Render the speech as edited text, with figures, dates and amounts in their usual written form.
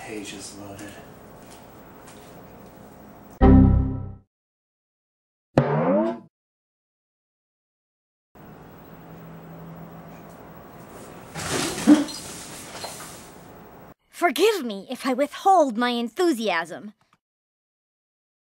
page is loaded. Forgive me if I withhold my enthusiasm.